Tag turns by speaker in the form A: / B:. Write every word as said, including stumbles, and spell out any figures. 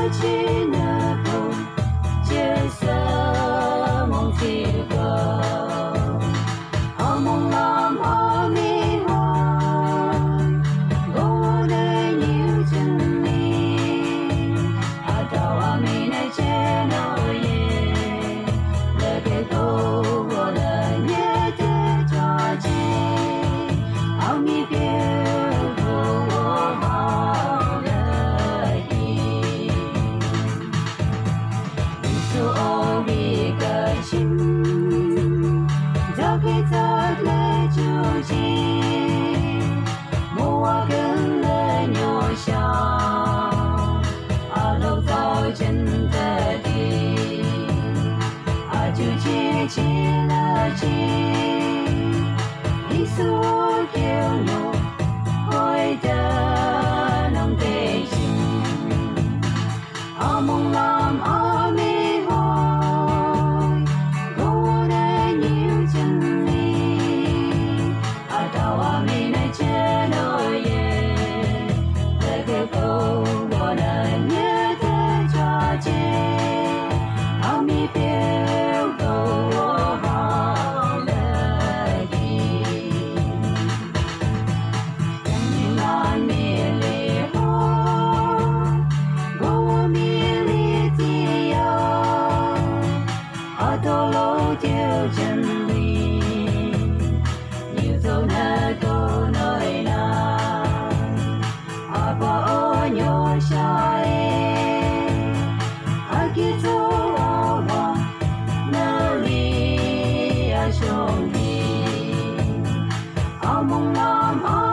A: 起了起，一束叫我愛得能地心，阿夢藍阿美海，我的要真理，阿道阿美奈切諾耶，那個狗我能也得抓緊，阿米別。Tô lô tiêu chân lý nhiều dấu nơ tô nơi na à ba ô nhô xa e à kia dấu à hoa nơ li à chồng đi à mong làm